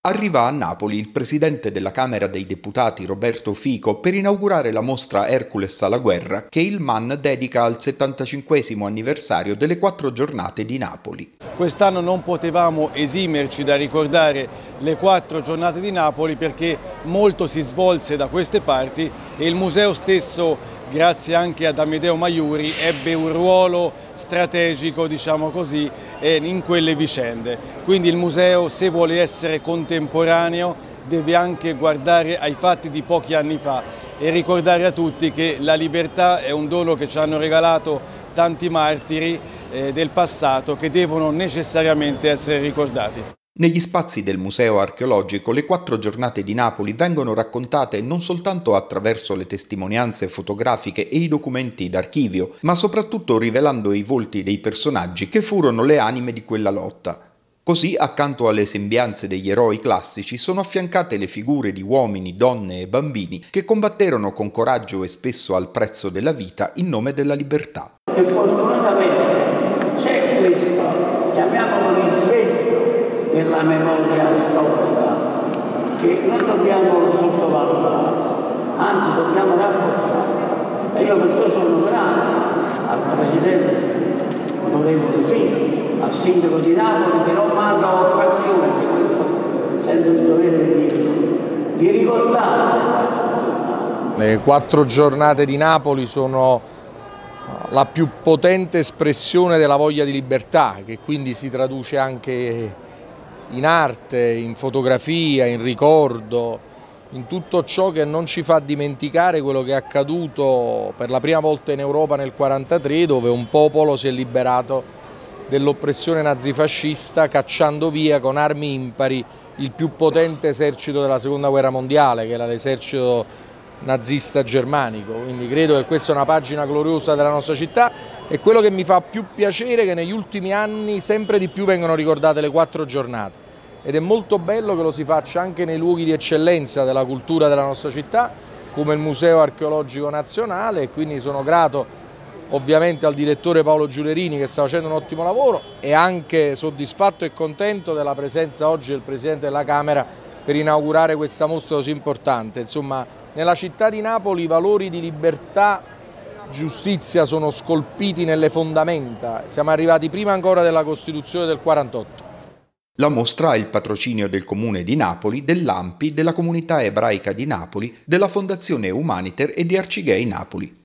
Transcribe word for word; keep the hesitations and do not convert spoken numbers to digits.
Arriva a Napoli il presidente della Camera dei Deputati Roberto Fico per inaugurare la mostra Hercules alla guerra che il M A N dedica al settantacinquesimo anniversario delle quattro giornate di Napoli. Quest'anno non potevamo esimerci da ricordare le quattro giornate di Napoli perché molto si svolse da queste parti e il museo stesso, grazie anche ad Amedeo Maiuri, ebbe un ruolo strategico, diciamo così, in quelle vicende. Quindi il museo, se vuole essere contemporaneo, deve anche guardare ai fatti di pochi anni fa e ricordare a tutti che la libertà è un dono che ci hanno regalato tanti martiri eh, del passato che devono necessariamente essere ricordati. Negli spazi del Museo Archeologico le quattro giornate di Napoli vengono raccontate non soltanto attraverso le testimonianze fotografiche e i documenti d'archivio, ma soprattutto rivelando i volti dei personaggi che furono le anime di quella lotta. Così, accanto alle sembianze degli eroi classici, sono affiancate le figure di uomini, donne e bambini che combatterono con coraggio e spesso al prezzo della vita in nome della libertà. E fortunatamente c'è questo, chiamiamolo risveglio della memoria storica, che non dobbiamo sottovalutare, anzi dobbiamo rafforzare. E io perciò sono grato al Presidente, onorevole Fico, al Sindaco di Napoli, che non manca occasione, di questo sento il dovere di dirlo, di ricordare le quattro giornate. Le quattro giornate di Napoli sono la più potente espressione della voglia di libertà, che quindi si traduce anche in arte, in fotografia, in ricordo, in tutto ciò che non ci fa dimenticare quello che è accaduto per la prima volta in Europa nel millenovecentoquarantatré, dove un popolo si è liberato dell'oppressione nazifascista cacciando via con armi impari il più potente esercito della seconda guerra mondiale, che era l'esercito nazista germanico. Quindi credo che questa è una pagina gloriosa della nostra città e quello che mi fa più piacere è che negli ultimi anni sempre di più vengono ricordate le quattro giornate ed è molto bello che lo si faccia anche nei luoghi di eccellenza della cultura della nostra città come il Museo Archeologico Nazionale, e quindi sono grato ovviamente al direttore Paolo Giulerini che sta facendo un ottimo lavoro e anche soddisfatto e contento della presenza oggi del Presidente della Camera per inaugurare questa mostra così importante. Insomma, nella città di Napoli i valori di libertà, giustizia sono scolpiti nelle fondamenta, siamo arrivati prima ancora della Costituzione del quarantotto. La mostra ha il patrocinio del Comune di Napoli, dell'A M P I, della Comunità Ebraica di Napoli, della Fondazione Humaniter e di Arcigay Napoli.